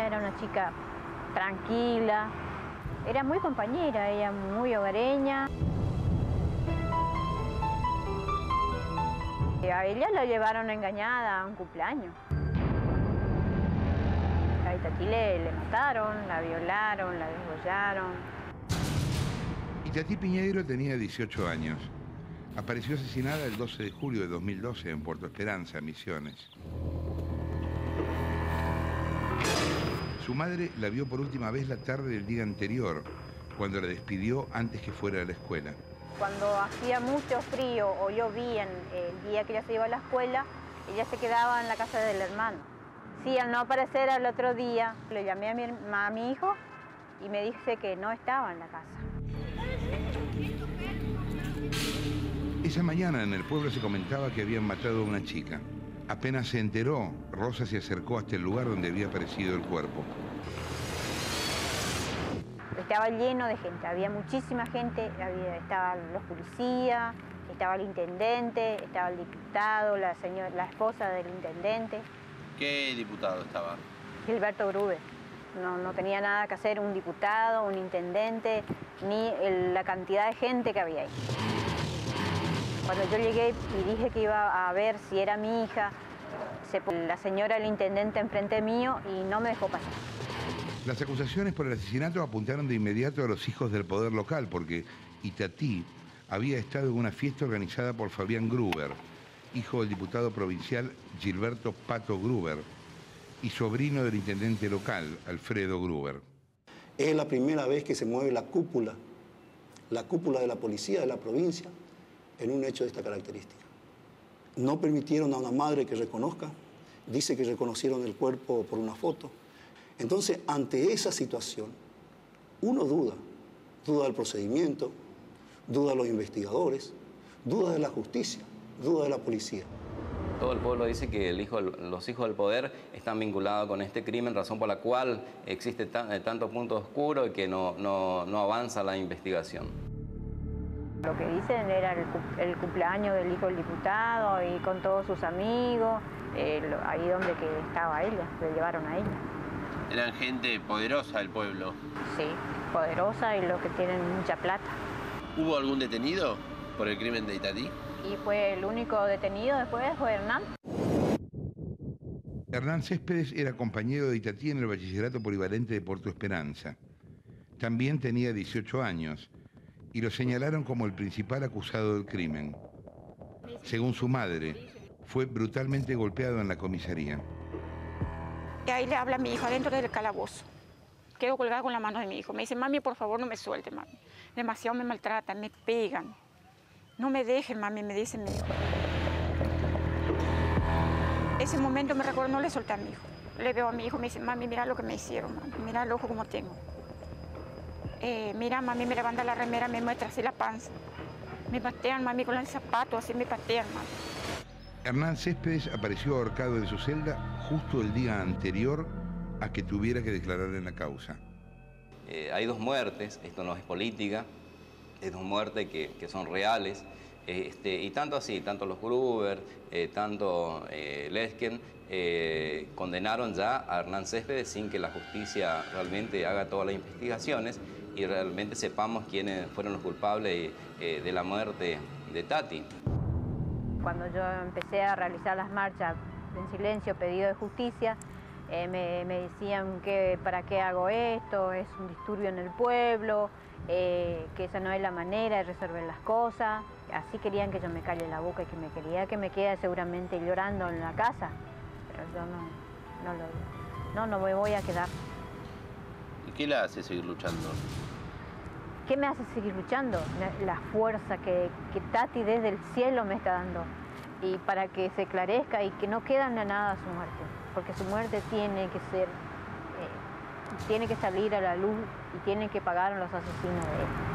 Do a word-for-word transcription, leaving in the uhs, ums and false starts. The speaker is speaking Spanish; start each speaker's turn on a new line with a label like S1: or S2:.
S1: Ella era una chica tranquila, era muy compañera, ella muy hogareña. A ella la llevaron engañada a un cumpleaños. A Itatí le, le mataron, la violaron, la desgollaron.
S2: Itatí Piñeiro tenía dieciocho años. Apareció asesinada el doce de julio de dos mil doce en Puerto Esperanza, Misiones. Su madre la vio por última vez la tarde del día anterior, cuando la despidió antes que fuera a la escuela.
S1: Cuando hacía mucho frío o llovía el día que ella se iba a la escuela, ella se quedaba en la casa del hermano. Sí, al no aparecer al otro día, le llamé a mi, a mi hijo y me dice que no estaba en la casa.
S2: Esa mañana en el pueblo se comentaba que habían matado a una chica. Apenas se enteró, Rosa se acercó hasta el lugar donde había aparecido el cuerpo.
S1: Estaba lleno de gente, había muchísima gente, había, estaban los policías, estaba el intendente, estaba el diputado, la, señora, la esposa del intendente.
S3: ¿Qué diputado estaba?
S1: Gilberto Gruber. No, no tenía nada que hacer un diputado, un intendente, ni el, la cantidad de gente que había ahí. Cuando yo llegué y dije que iba a ver si era mi hija, se, la señora del intendente enfrente mío y no me dejó pasar.
S2: Las acusaciones por el asesinato apuntaron de inmediato a los hijos del poder local, porque Itatí había estado en una fiesta organizada por Fabián Gruber, hijo del diputado provincial Gilberto Pato Gruber, y sobrino del intendente local, Alfredo Gruber.
S4: Es la primera vez que se mueve la cúpula, la cúpula de la policía de la provincia, en un hecho de esta característica. No permitieron a una madre que reconozca, dice que reconocieron el cuerpo por una foto. Entonces, ante esa situación, uno duda, duda del procedimiento, duda de los investigadores, duda de la justicia, duda de la policía.
S3: Todo el pueblo dice que el hijo, los hijos del poder están vinculados con este crimen, razón por la cual existe tan, tanto punto oscuro y que no, no, no avanza la investigación.
S1: Lo que dicen era el, el cumpleaños del hijo del diputado y con todos sus amigos, eh, ahí donde que estaba ella, le llevaron a ella.
S3: Eran gente poderosa del pueblo.
S1: Sí, poderosa y los que tienen mucha plata.
S3: ¿Hubo algún detenido por el crimen de Itatí?
S1: Y fue el único detenido después fue Hernán.
S2: Hernán Céspedes era compañero de Itatí en el bachillerato polivalente de Puerto Esperanza. También tenía dieciocho años y lo señalaron como el principal acusado del crimen. Según su madre, fue brutalmente golpeado en la comisaría.
S5: Y ahí le habla a mi hijo adentro del calabozo. Quedo colgada con la mano de mi hijo. Me dice, mami, por favor, no me suelte, mami. Demasiado me maltratan, me pegan. No me dejen, mami, me dice mi hijo. Ese momento me recuerdo, no le solté a mi hijo. Le veo a mi hijo, me dice, mami, mira lo que me hicieron, mami. Mira el ojo como tengo. Eh, mira, mami, me levanta la remera, me muestra así la panza. Me patean, mami, con el zapato, así me patean, mami.
S2: Hernán Céspedes apareció ahorcado de su celda justo el día anterior a que tuviera que declarar en la causa.
S3: Eh, hay dos muertes, esto no es política, es dos muertes que, que son reales. Este, y tanto así, tanto los Gruber, eh, tanto eh, Lesken, eh, condenaron ya a Hernán Céspedes sin que la justicia realmente haga todas las investigaciones y realmente sepamos quiénes fueron los culpables eh, de la muerte de Tati.
S1: Cuando yo empecé a realizar las marchas en silencio, pedido de justicia, eh, me, me decían que para qué hago esto, es un disturbio en el pueblo, eh, que esa no es la manera de resolver las cosas. Así querían que yo me calle la boca y que me quería que me quede seguramente llorando en la casa. Pero yo no, no, lo, no, no me voy a quedar.
S3: ¿Y qué la hace seguir luchando?
S1: ¿Qué me hace seguir luchando? La fuerza que, que Tati desde el cielo me está dando. Y para que se esclarezca y que no queda en nada su muerte. Porque su muerte tiene que ser, eh, tiene que salir a la luz y tiene que pagar a los asesinos de él.